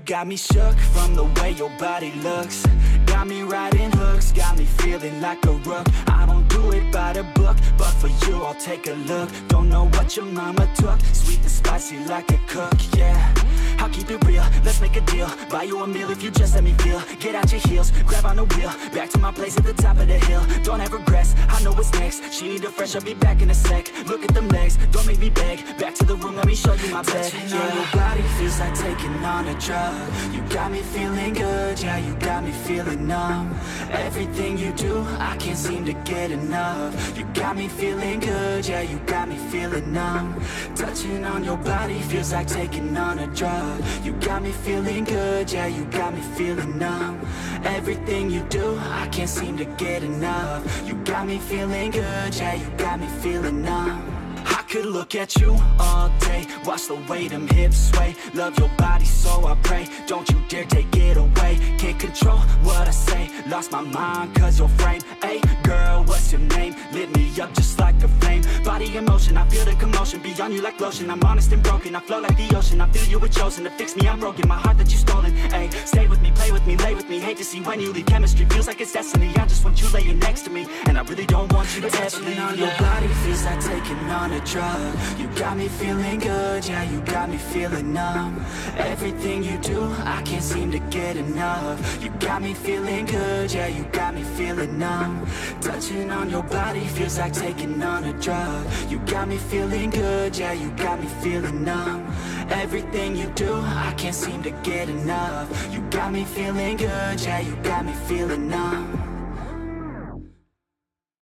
got me shook from the way your body looks. Got me riding hooks, got me feeling like a rook. I don't do it by the book, but for you I'll take a look. Don't know what your mama took, sweet and spicy like a cook, yeah. I'll keep it real, let's make a deal. Buy you a meal if you just let me feel. Get out your heels, grab on the wheel. Back to my place at the top of the hill. Don't have regrets, I know what's next. She need a fresh, I'll be back in a sec. Look at them legs, don't make me beg. Back to the room, let me show you my bed. Yeah, your body feels like taking on a drug. You got me feeling good, yeah, you got me feeling numb. Everything you do, I can't seem to get enough. You got me feeling good, yeah, you got me feeling numb. Touching on your body feels like taking on a drug. You got me feeling good, yeah, you got me feeling numb. Everything you do, I can't seem to get enough. You got me feeling good, yeah, you got me feeling numb. I could look at you all day, watch the way them hips sway. Love your body, so I pray, don't you dare take it away. Can't control what I say, lost my mind cause your frame. Hey girl, what's your name? Lit me up just like a flame. Body in motion, I feel the commotion, be on you like lotion. I'm honest and broken, I flow like the ocean. I feel you were chosen to fix me, I'm broken. My heart that you stolen, hey. Stay with me, play with me, lay with me. Hate to see when you leave, chemistry feels like it's destiny. I just want you laying next to me, and I really don't want you to ever leave. On your body feels like taking on a drug. You got me feeling good, yeah, you got me feeling numb. Everything you do, I can't seem to get enough. You got me feeling good, yeah, you got me feeling numb. Touching on your body feels like taking on a drug. You got me feeling good, yeah, you got me feeling numb. Everything you do, I can't seem to get enough. You got me feeling good, yeah, you got me feeling numb.